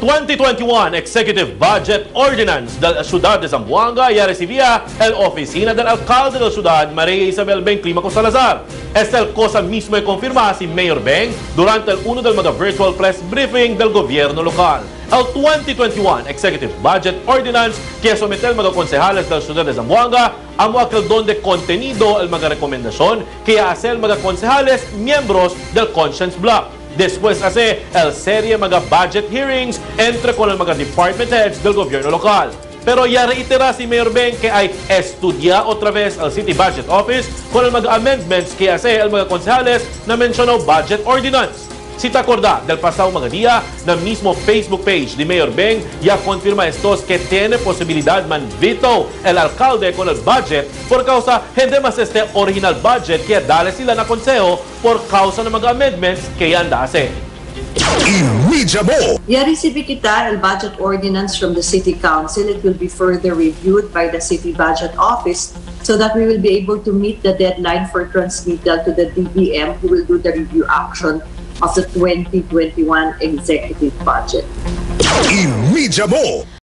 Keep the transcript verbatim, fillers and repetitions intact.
twenty twenty-one Executive Budget Ordinance de la Ciudad de Zamboanga y recibía el oficina del alcalde de la ciudad, Maria Isabelle Beng, Climaco Salazar. Esta cosa mismo e confirma si Mayor Beng durante el uno del mga virtual press briefing del gobierno local. El twenty twenty-one Executive Budget Ordinance que somete el mga konsehales de la ciudad de Zamboanga ang mga donde contenido el mga rekomendasyon que hace el mga konsehales miembros del Conscience Block. Después hace el serie mga budget hearings entre con el mga department heads del gobierno local. Pero ya reitera si Mayor Beng que ay estudia otra vez el City Budget Office con el mga amendments que hace el mga konsehales na mencionó Budget Ordinance. Si te acorda del pasado mga día, na mismo Facebook page de Mayor Beng ya confirma estos que tiene posibilidad man veto el alcalde con el budget por causa hindi mas este original budget que dale sila na konseho por causa ng mga amendments que yan dase. EMEDIA Mo! I-receive kita el budget ordinance from the City Council. It will be further reviewed by the City Budget Office so that we will be able to meet the deadline for transmittal to the D B M who will do the review action of the twenty twenty-one Executive Budget. EMEDIA Mo!